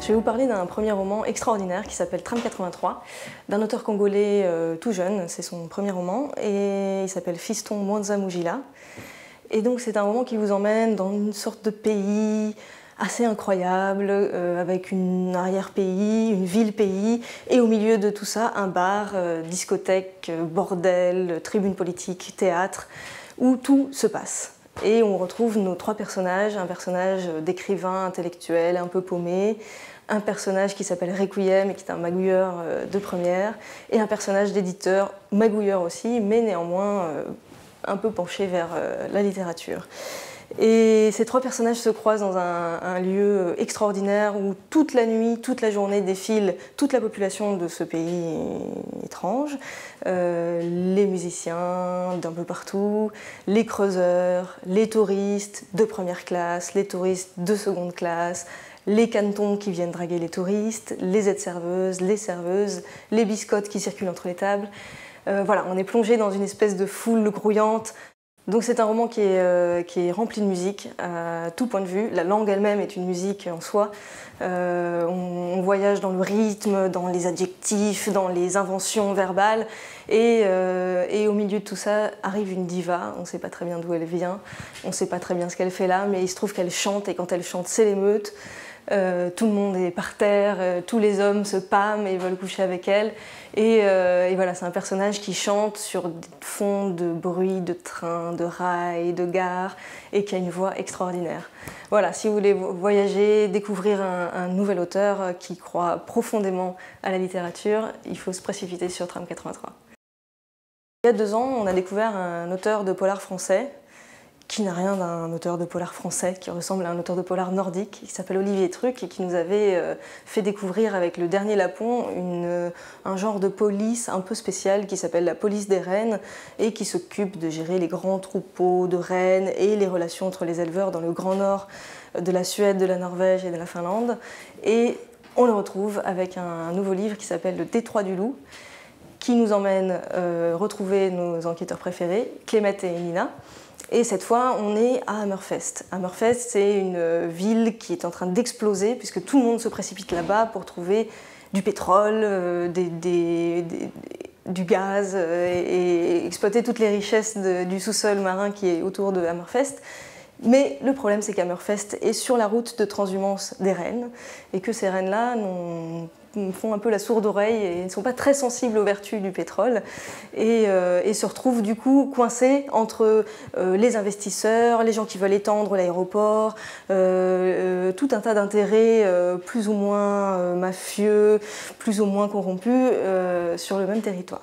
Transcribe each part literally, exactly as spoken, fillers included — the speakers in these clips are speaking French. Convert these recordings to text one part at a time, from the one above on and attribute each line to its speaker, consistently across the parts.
Speaker 1: Je vais vous parler d'un premier roman extraordinaire qui s'appelle Tram quatre-vingt-trois, d'un auteur congolais euh, tout jeune, c'est son premier roman, et il s'appelle Fiston Mwanza Mujila. Et donc c'est un roman qui vous emmène dans une sorte de pays assez incroyable, euh, avec une arrière-pays, une ville-pays, et au milieu de tout ça, un bar, euh, discothèque, bordel, tribune politique, théâtre, où tout se passe. Et on retrouve nos trois personnages, un personnage d'écrivain intellectuel un peu paumé, un personnage qui s'appelle Requiem et qui est un magouilleur de première, et un personnage d'éditeur, magouilleur aussi, mais néanmoins un peu penché vers la littérature. Et ces trois personnages se croisent dans un, un lieu extraordinaire où toute la nuit, toute la journée défile toute la population de ce pays étrange, euh, les musiciens d'un peu partout, les creuseurs, les touristes de première classe, les touristes de seconde classe, les canetons qui viennent draguer les touristes, les aides-serveuses, les serveuses, les biscottes qui circulent entre les tables. Euh, voilà, on est plongé dans une espèce de foule grouillante. Donc c'est un roman qui est, euh, qui est rempli de musique, à tout point de vue. La langue elle-même est une musique en soi. Euh, on, on voyage dans le rythme, dans les adjectifs, dans les inventions verbales. Et, euh, et au milieu de tout ça arrive une diva. On ne sait pas très bien d'où elle vient, on ne sait pas très bien ce qu'elle fait là, mais il se trouve qu'elle chante, et quand elle chante, c'est l'émeute. Euh, tout le monde est par terre, euh, tous les hommes se pâment et veulent coucher avec elle. Et, euh, et voilà, c'est un personnage qui chante sur des fonds de bruit, de train, de rails, de gare, et qui a une voix extraordinaire. Voilà, si vous voulez voyager, découvrir un, un nouvel auteur qui croit profondément à la littérature, il faut se précipiter sur Tram quatre-vingt-trois. Il y a deux ans, on a découvert un auteur de polar français, qui n'a rien d'un auteur de polar français, qui ressemble à un auteur de polar nordique, qui s'appelle Olivier Truc et qui nous avait euh, fait découvrir avec Le Dernier Lapon une, euh, un genre de police un peu spécial qui s'appelle la police des rennes et qui s'occupe de gérer les grands troupeaux de rennes et les relations entre les éleveurs dans le grand nord de la Suède, de la Norvège et de la Finlande. Et on le retrouve avec un, un nouveau livre qui s'appelle Le Détroit du Loup, qui nous emmène euh, retrouver nos enquêteurs préférés, Clémette et Nina. Et cette fois, on est à Hammerfest. Hammerfest, c'est une ville qui est en train d'exploser puisque tout le monde se précipite là-bas pour trouver du pétrole, euh, des, des, des, du gaz euh, et, et exploiter toutes les richesses de, du sous-sol marin qui est autour de Hammerfest. Mais le problème, c'est qu'Hammerfest est sur la route de transhumance des rennes et que ces rennes-là font un peu la sourde oreille et ne sont pas très sensibles aux vertus du pétrole et, euh, et se retrouvent du coup coincés entre euh, les investisseurs, les gens qui veulent étendre l'aéroport, euh, euh, tout un tas d'intérêts euh, plus ou moins euh, mafieux, plus ou moins corrompus euh, sur le même territoire.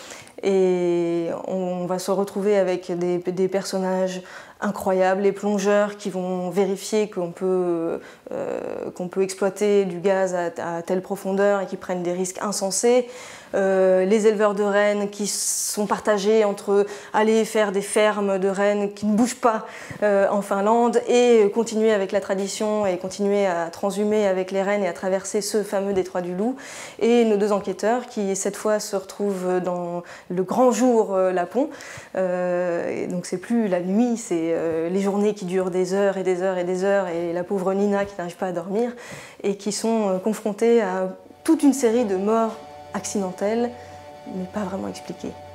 Speaker 1: Et on va se retrouver avec des, des personnages incroyables, les plongeurs qui vont vérifier qu'on peut, euh, qu'on peut exploiter du gaz à, à telle profondeur et qui prennent des risques insensés. Euh, les éleveurs de rennes qui sont partagés entre aller faire des fermes de rennes qui ne bougent pas euh, en Finlande et continuer avec la tradition et continuer à transhumer avec les rennes et à traverser ce fameux détroit du Loup. Et nos deux enquêteurs qui cette fois se retrouvent dans le grand jour euh, Lapon. Euh, et donc c'est plus la nuit, c'est euh, les journées qui durent des heures et des heures et des heures et la pauvre Nina qui n'arrive pas à dormir et qui sont euh, confrontés à toute une série de morts accidentelles, mais pas vraiment expliquées.